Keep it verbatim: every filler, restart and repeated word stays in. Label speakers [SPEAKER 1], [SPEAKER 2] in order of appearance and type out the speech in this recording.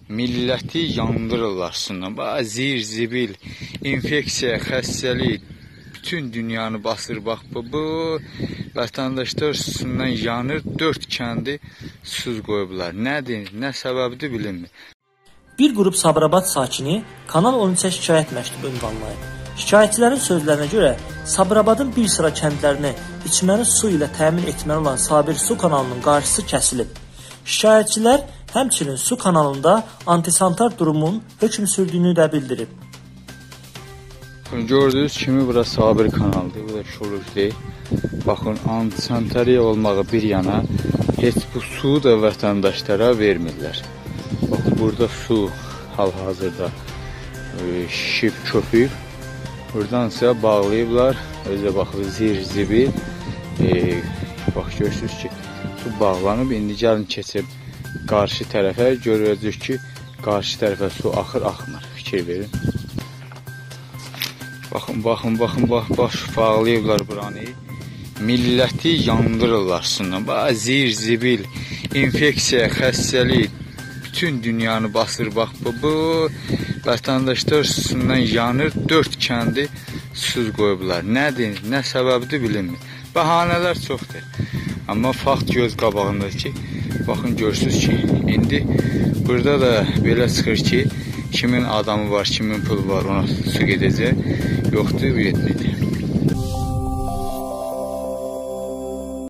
[SPEAKER 1] Milləti yandırırlar sunan. Bax, zir, zibil, infeksiya, xəstəlik bütün dünyanı basır. Bax, bu, bu vətəndaşlar susundan yanır. Dörd kəndi susuz qoyublar. Nədir, nə səbəbidir bilinmir.
[SPEAKER 2] Bir qrup Sabirabad sakini Kanal on üçə şikayət məktubu ünvanlayıb. Şikayətçilərin sözlərinə görə Sabirabadın bir sıra kəndlərini içməli su ilə təmin etməli olan Sabir su kanalının qarşısı kəsilib. Şikayətçilər həmçinin su kanalında antisantar durumun hökm sürdüyünü də bildirib.
[SPEAKER 1] Gördüyünüz kimi bura Sabir kanaldır, bu da Şolujdir. Baxın, antisantariya olmağı bir yana, heç bu suyu da vətəndaşlara vermirlər. Baxın, burada su hal-hazırda şişib, köpüb. Buradan isə bağlayıblar. Özə baxın, zir, zibil. E, bax, görürsünüz ki, su bağlanıb. İndi gəlin keçib qarşı tərəfə. Görəcək ki, qarşı tərəfə su axır, axmır. Fikir verin. Baxın, baxın, baxın, bax, baş bağlayıblar buranı. Milləti yandırırlar sunan. Bax, zir, zibil, infeksiya, xəstəlik bütün dünyanı basır. Bax, bu, bu vətəndaşlar susundan yanır. Dörd kəndi susuz qoyublar. Nədir, nə səbəbidir bilinmir. Bəhanələr çoxdur. Amma fakt göz qabağındadır ki, baxın, görürsünüz ki, indi burada da belə çıxır ki, kimin adamı var, kimin pulu var, ona su gedəcək. Yoxdur, üretməkdir.